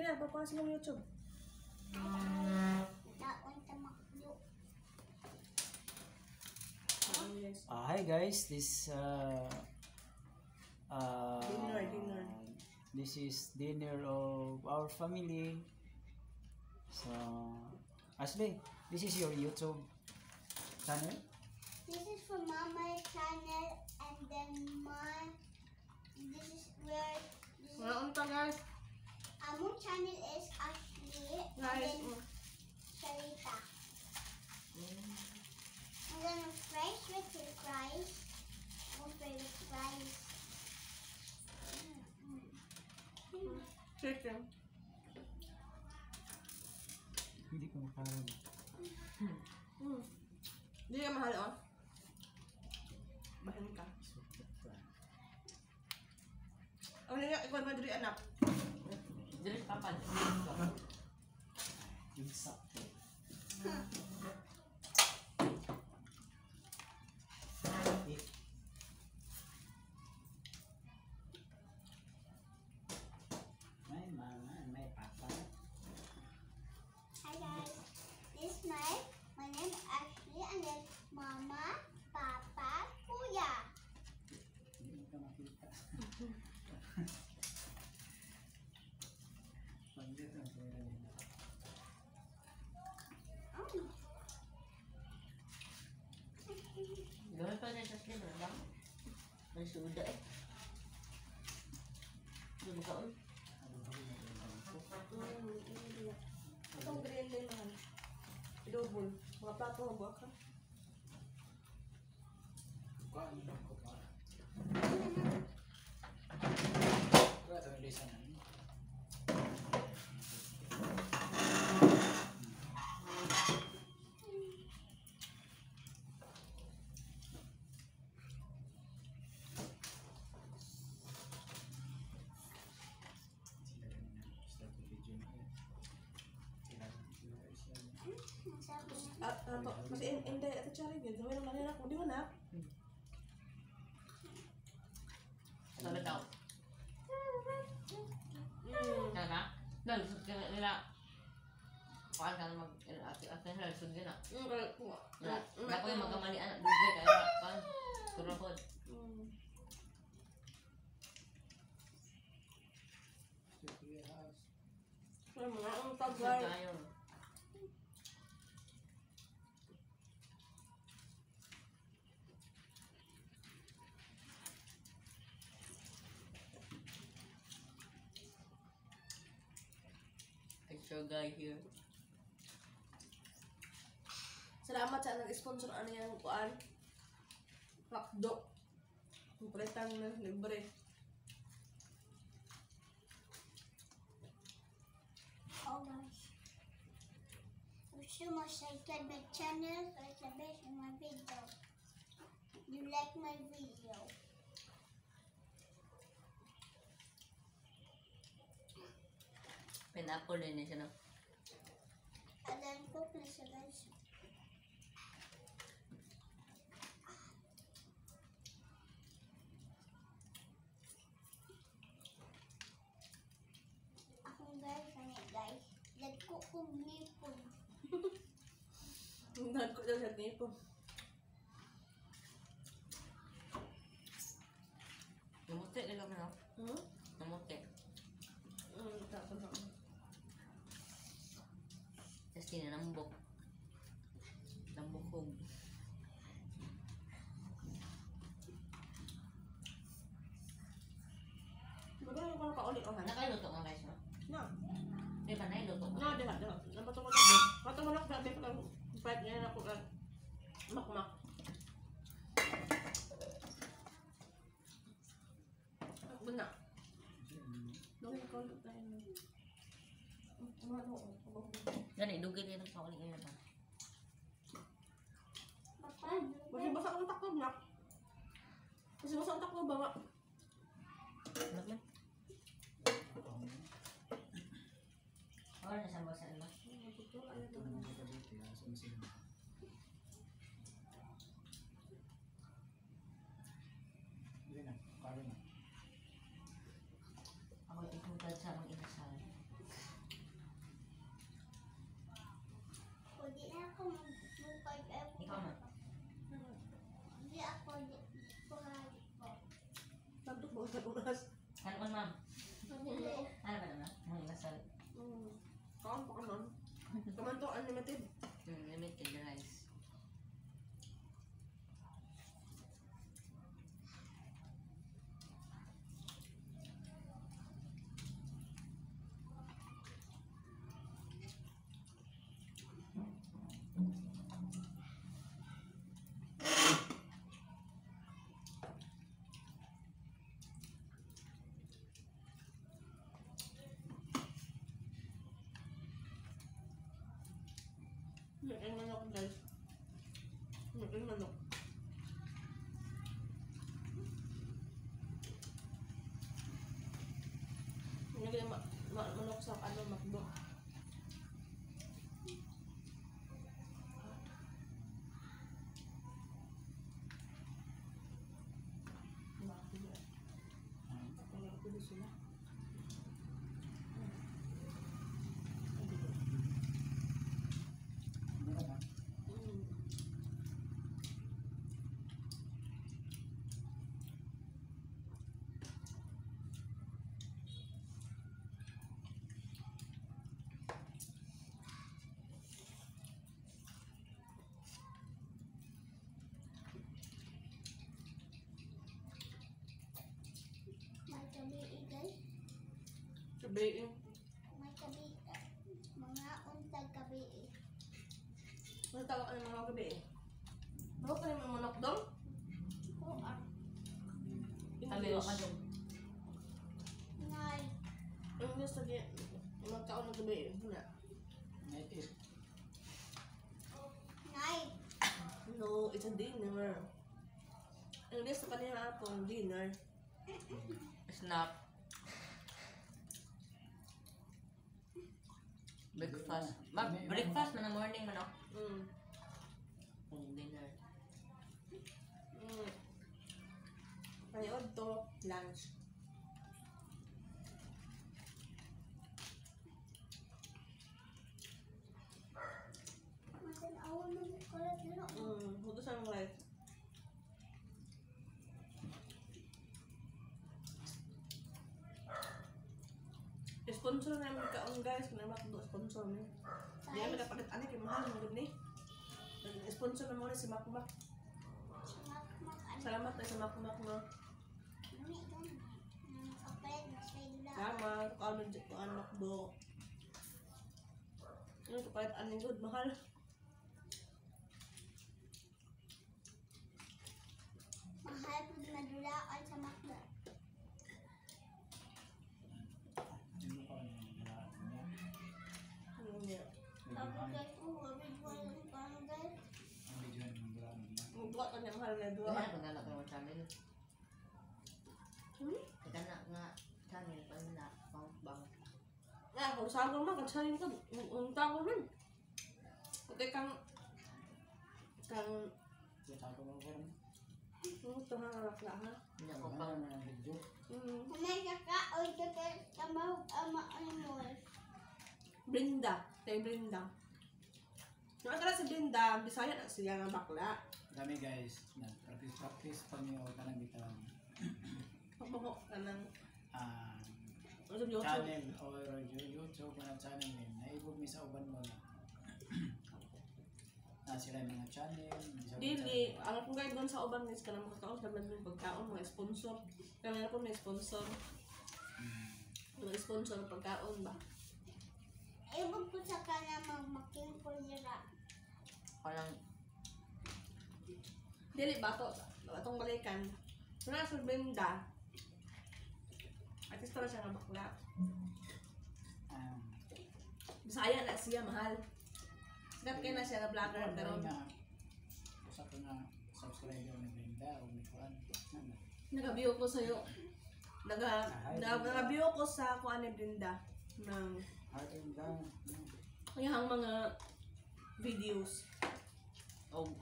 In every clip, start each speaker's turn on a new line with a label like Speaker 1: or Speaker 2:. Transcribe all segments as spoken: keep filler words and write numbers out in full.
Speaker 1: na, papakas mo YouTube.
Speaker 2: Uh, hi guys, this uh, uh,
Speaker 1: dinner, dinner.
Speaker 2: This is dinner of our family. So, Ashley, this is your YouTube channel?
Speaker 3: This is for my channel, and then my this is where this is,
Speaker 1: Wala unta guys.
Speaker 3: our channel is Ashley and
Speaker 1: Guys,
Speaker 3: then
Speaker 1: mm.
Speaker 3: Sharita. And then fries with your fries. One fry with fries.
Speaker 1: Chicken.
Speaker 2: Hindi ko makaroon.
Speaker 1: Hmm. Hindi ka mahal, oh. Bahan ka. Ano nga, ikaw na diri anak?
Speaker 4: Diri papan.
Speaker 2: Isa. May mama, may papa.
Speaker 3: Hi guys, this is my my name is Ashley, and then Mama, Papa, Kuya.
Speaker 2: Hindi ka makita. Pagdito ang pera nila.
Speaker 4: Gawin pa rin sa slim lang. May suda eh. Ano ka on?
Speaker 1: Itong green din naman. Double. Mga plato mo ba ka?
Speaker 2: Kuhaan lang ko pa. Kaya ito yung lisan namin.
Speaker 1: Ah, ano po? Kasi in in the at the challenge yun. Gawin naman nila ako. Di ba na?
Speaker 4: Ano ba daw?
Speaker 1: Hmm.
Speaker 4: Ano na? Nalusot ka na nila. Paano ka na mag... At na nalusot ka na.
Speaker 1: Hmm, kaya po.
Speaker 4: Wala ko yung magkamali anak. Dugay ka na. Paano? Turapod.
Speaker 1: Hmm. Ay, mga ang
Speaker 4: Saan
Speaker 1: tagay.
Speaker 4: tayo? Extra guy here.
Speaker 1: Salamat sa nag-sponsor ano yung kuan. Hotdog. Kumpletang na libre.
Speaker 3: Oh guys, wish you must subscribe my channel for the best in my video. You like my video?
Speaker 4: Pineapple din siya no?
Speaker 3: And then cook na siya guys. Ako guys, ano guys? Nagcook kong nipon.
Speaker 1: Nagdag ko daw sa tipo.
Speaker 4: Namuti nila mo no?
Speaker 1: Hmm?
Speaker 4: Namuti.
Speaker 1: Hmm, tapos na.
Speaker 4: Tapos tinanambok. Nambukog.
Speaker 1: Bagay ko na kauli ko ha.
Speaker 4: Nakailuto nga guys no?
Speaker 1: Na.
Speaker 4: Di ba nailuto mo?
Speaker 1: Na, diha, diha. Dapat mo na. Kato mo na sabi ko lang. Fight niya na ako lang. Makmak. Buna. Dawin ko ulit tayo. Ano?
Speaker 4: Gani, dugay din ang kauli ngayon ba?
Speaker 3: Papan.
Speaker 1: Kasi basa ang takbo na. Kasi basa ang takbo ba nga?
Speaker 4: Ano man? Oh, nasa basa ba?
Speaker 2: Hindi na, karo na.
Speaker 4: Ako ikutan sa mga inasal.
Speaker 1: May manok guys. May manok. Hindi ma ma manok sa ano makdo. Sila.
Speaker 2: Mura ba?
Speaker 1: Mm.
Speaker 3: May kabii guys.
Speaker 1: Sabihin.
Speaker 3: May kabii. Mga untag kabii.
Speaker 1: Ano tawag ka ng mga gabi eh? Ano ka ng manok doon?
Speaker 3: Oo ah.
Speaker 4: Sabi ko ka dun.
Speaker 3: Ngay.
Speaker 1: English lagi. Mga taon ng gabi eh. Wala.
Speaker 2: Night it.
Speaker 3: Ngay.
Speaker 1: No, it's a dinner. English sa kanina hapon, dinner.
Speaker 4: Snap. Breakfast. Mag breakfast man na morning man ako.
Speaker 1: Mm.
Speaker 4: Kung dinner.
Speaker 1: Mm. Ngayon to, lunch.
Speaker 3: Masin awan mo kulit dito.
Speaker 1: Mm. Hudos ang life. Sponsor namin kaon guys, kung naman kung sponsor niya. Hindi namin dapat ano, kaya mahal mo gud ni. Sponsor na mo rin si Makmak.
Speaker 3: Mak mak ano.
Speaker 1: Salamat na sa Makmak no.
Speaker 3: Nami doon. Nang kapalit na sa ila.
Speaker 1: Salamat, kung ano dyan, kung anak do. Ano, kapalit aning good, mahal.
Speaker 3: Mahal po nadulaan sa makda.
Speaker 2: Ano ko yung lahat niya?
Speaker 1: Ano niya.
Speaker 3: Tapos guys, oh, wabid ko yung paano guys.
Speaker 2: Ang video yung lahat niya.
Speaker 1: Magbuka ka niya, mahal na
Speaker 4: Kaya
Speaker 1: dua.
Speaker 4: na paglalak ng channel.
Speaker 1: Hmm?
Speaker 4: Kaya na nga channel pa na count bang.
Speaker 1: Ah, kung sagol man, kung sarin ka, ang tawag man. Kung kang, kang,
Speaker 2: Kita ko mo ba rin?
Speaker 1: ano ito nga nga lakla ha?
Speaker 4: Hindi ako
Speaker 2: Ano
Speaker 4: pang
Speaker 2: na ang video?
Speaker 1: Mm.
Speaker 3: May kakaoy ka kay kamahog ama ano mo.
Speaker 1: Brenda, kay Brenda. Yung akala si Brenda, Bisaya na siya nga bakla.
Speaker 2: Dami guys, nag-practice-practice pa niyo ka nang bitawan.
Speaker 1: Pagbuko ka ng,
Speaker 2: Ah,
Speaker 1: ano sa YouTube.
Speaker 2: channel or YouTube na channel name. Naibog mi sa uban mo na. Na sila yung mga channel. isa pa
Speaker 1: Dili,
Speaker 2: channel.
Speaker 1: ang kung guide doon sa uban guys ka na makakaos naman yung pagkaon, mga sponsor. Kaya na po may sponsor.
Speaker 2: Hmm.
Speaker 1: Mga sponsor ng pagkaon ba?
Speaker 3: Ibog ko sa kana magmaking kulira.
Speaker 4: parang
Speaker 1: Dili ba ito? Itong balikan. Wala sa Brenda. Artista na siya nga bakla.
Speaker 2: Ah,
Speaker 1: Bisaya na siya, mahal. Sikat kayo na siya na vlogger,
Speaker 2: Pero
Speaker 1: pero
Speaker 2: nga, usa ko na subscriber ni Brenda o ni Juan. Ano?
Speaker 1: nag-view ko sa'yo. Naga, nag- nag-view ko sa kuan ni Brenda ng
Speaker 2: Heart and down.
Speaker 1: kanyang mga videos.
Speaker 4: oh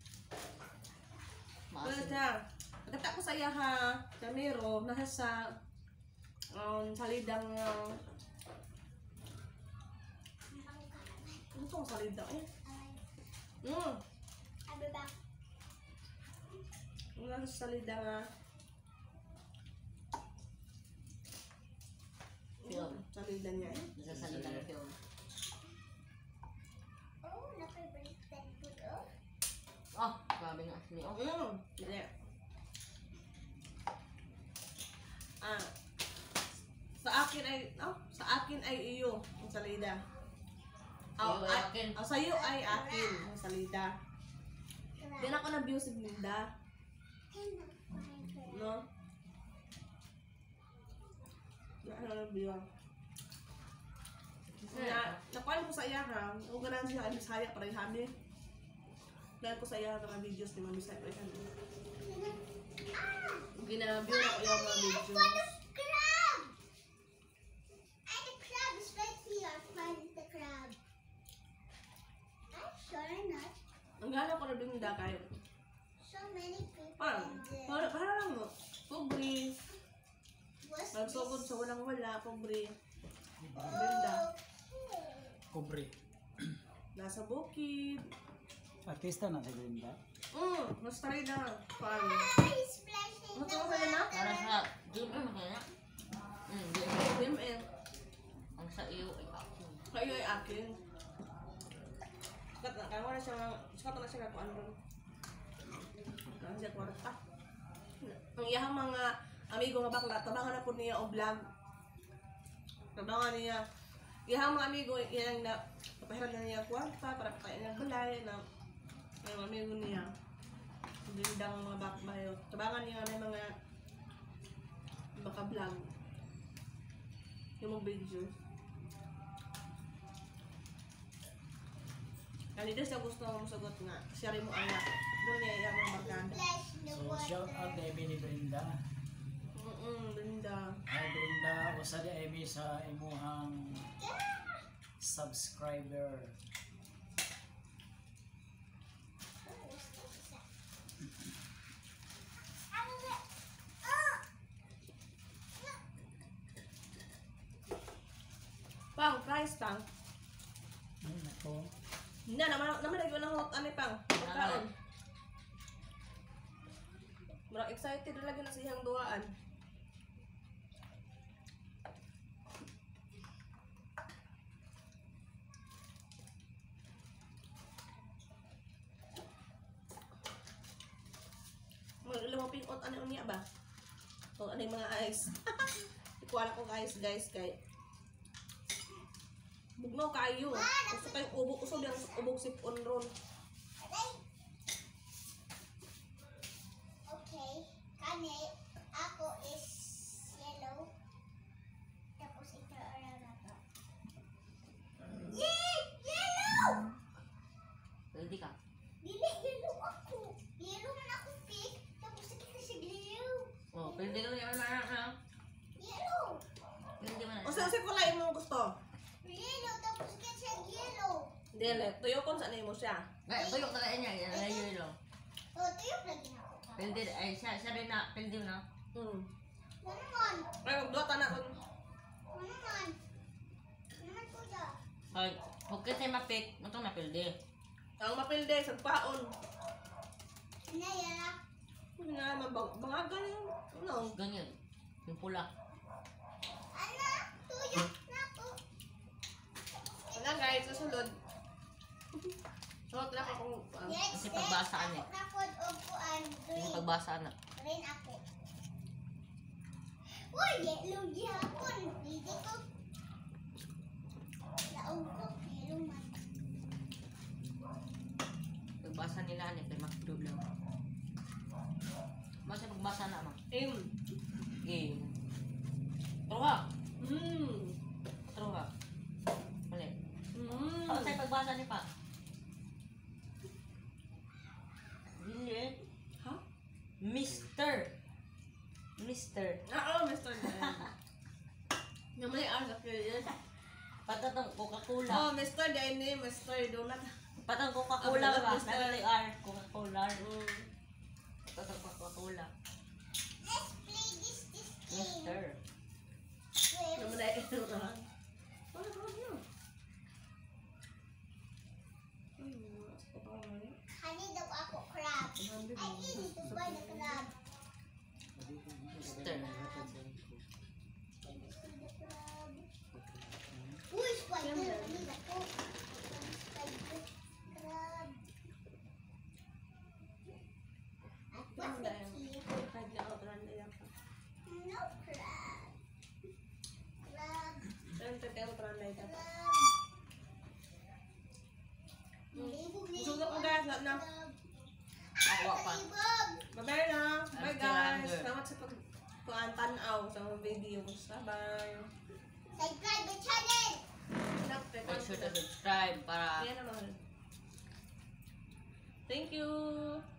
Speaker 1: Wala
Speaker 4: maasin.
Speaker 1: siya. Nagkata ko sa iya ha, Camero, nasa sa um, salidang uh, ano itong salidang eh?
Speaker 3: Ay,
Speaker 1: Mm,
Speaker 3: abi ba?
Speaker 1: nasa sa salidang uh,
Speaker 4: Film.
Speaker 1: salidang niya eh.
Speaker 4: Nasa salita ng film.
Speaker 3: Oh, naka-break food oh.
Speaker 4: Oh, grabe nga. Ni oh.
Speaker 1: Mm, hindi. Ah, sa akin ay, oh, sa akin ay iyo, ang salida.
Speaker 4: Iyo ay akin.
Speaker 1: Oh, sa iyo ay akin, ang salida. Di na ako na-view si Linda, no? Di na ako na-view. Na, nakuha ko sa iya ha. Kung ganun siya, ay Bisaya, parang hami. Dahil ko sa iya mga videos ni Mami Bisaya, parang hami. Ginaview na ko yung mga videos.
Speaker 3: Crab! And the crab is right here. Find the crab. I'm sure not.
Speaker 1: Ang gana ko na binda kayo.
Speaker 3: So many people
Speaker 1: Parang,
Speaker 3: in there.
Speaker 1: parang, parang lang mo. Pobre.
Speaker 3: What's
Speaker 1: Nagsugod
Speaker 3: this?
Speaker 1: sa walang wala, pobre. Binda.
Speaker 3: Okay.
Speaker 2: Kubre.
Speaker 1: Nasa bukid.
Speaker 2: Artista na si Brenda.
Speaker 1: Mm, mas try na. Parang,
Speaker 3: Ah, he's splashing
Speaker 1: Ano
Speaker 3: the
Speaker 1: to, kaya na?
Speaker 4: Para
Speaker 3: water.
Speaker 4: sa Jim M kaya. Hmm, Jim M.
Speaker 1: Jim eh.
Speaker 4: Ang sa iyo ay ako.
Speaker 1: Kayo ay akin. Sikat na, kaya wala siya, sikat na siya kakuan ron. Kaya siya kwarta. Ang iyahang mga amigo nga bakla, tabangan na po niya o vlog. Tabangan niya. Iyahang mga amigo, iyang na, papahiran na niya kwarta para kaya niya balay na yung amigo niya. Bindang mga bakbayo. Tabangan niya na mga baka vlog. Yung mga videos. Kali din siya gusto mo sagot nga. Siya rin mo anak. Doon niya yung mga barkada.
Speaker 3: Splash the
Speaker 2: So, shout out
Speaker 3: water.
Speaker 2: kay Emi ni Brenda.
Speaker 1: Mm-mm, Linda.
Speaker 2: Hi Brenda, usa di Emi sa imuhang subscriber.
Speaker 1: Pang, price pang.
Speaker 2: Ay, nako.
Speaker 1: Hindi, naman naman lagi ko ng hot ano pang. Kaon. Murag excited na lagi na siyang duaan. Mga ilang mga pingot ano niya ba? O ano yung mga ice. Ikuwala ko guys guys kay bugnaw kayo. Gusto kayong ubog. Gusto yung ubog sipon ron.
Speaker 3: Okay, kani ako is yellow. Tapos ito orange na to. Yay! Yellow!
Speaker 4: Pwede ka.
Speaker 3: Dili, yellow ako. Yellow man ako pink. Tapos ito kasi blue.
Speaker 4: Oh, pwede ka naman na.
Speaker 3: Yellow!
Speaker 4: Pwede man.
Speaker 1: O sa sa kulay mo gusto?
Speaker 3: Yellow, tapos kasi yellow.
Speaker 1: Dili, tuyo kon sa mo siya.
Speaker 4: Gaya, tuyok na kaya niya. Yan na yun lang.
Speaker 3: Oh, tuyok lagi na ako.
Speaker 4: Pwede, ay siya, siya rin na, pwede na.
Speaker 1: Hmm.
Speaker 3: Ano naman?
Speaker 1: Ay, magduwa ta na kon.
Speaker 3: Ano naman? Ano naman kuya?
Speaker 4: Ay, huwag kasi mapik, ito na pwede.
Speaker 1: Ang mapilde sa paon.
Speaker 3: Ano yan?
Speaker 1: Hindi na mabang bangagan yung ano.
Speaker 4: Ganyan. Yung pula.
Speaker 3: Ano? Tuyok na ako.
Speaker 1: Wala guys, susunod. Suot na ako kung um,
Speaker 3: Next,
Speaker 4: kasi pagbasaan
Speaker 3: next,
Speaker 4: eh.
Speaker 3: ako na pod og kuan,
Speaker 4: Yung
Speaker 3: green.
Speaker 4: pagbasa na.
Speaker 3: Green ako. Uy, yellow gyapon. Pwede ko. Laog ko, yellow man.
Speaker 4: Pagbasa nila, ano, kay McDo lang. Basta pagbasa na, ma.
Speaker 1: aim.
Speaker 4: Game. Truha.
Speaker 1: Hmm.
Speaker 4: Truha. Mali.
Speaker 1: Hmm.
Speaker 4: Ano sa'yo pagbasa ni pa? Hindi.
Speaker 1: Ha?
Speaker 4: Mister. Mister.
Speaker 1: Ah, oh, Mister Dan. Yung may R sa period.
Speaker 4: Patatong Coca-Cola.
Speaker 1: Oh, Mister Dan eh, Mister Donut.
Speaker 4: Patang Coca-Cola
Speaker 1: Ah,
Speaker 4: ba?
Speaker 1: Mister.
Speaker 4: Nagulay R. Coca-Cola.
Speaker 1: Hmm.
Speaker 4: Patang Coca-Cola.
Speaker 3: Let's play this this game.
Speaker 4: Mister.
Speaker 1: Yung
Speaker 3: With
Speaker 1: may ano ka. Ano ba yun? Ay, mas ko pa nga yun.
Speaker 3: honey daw ako crab. I need to buy the crab.
Speaker 4: Mister.
Speaker 3: Uy, spider. Need ako. Spider. Crab. At what's the key?
Speaker 1: Kahit na ako, tanan na yan pa.
Speaker 3: No crab. Crab.
Speaker 1: Tanan tayo tayo, tanan na yan pa.
Speaker 3: Crab. Libog-libog
Speaker 1: Sugat mo guys, lahat na.
Speaker 3: crab.
Speaker 4: Ako pa.
Speaker 3: Libog.
Speaker 1: Bye-bye na. Bye
Speaker 4: After
Speaker 1: guys.
Speaker 4: hunger.
Speaker 1: Salamat sa pag kuan tanaw sa mga videos. Bye-bye.
Speaker 3: Subscribe the channel.
Speaker 1: anak.
Speaker 4: Make sure to subscribe para
Speaker 1: Yan na mahal. Thank you.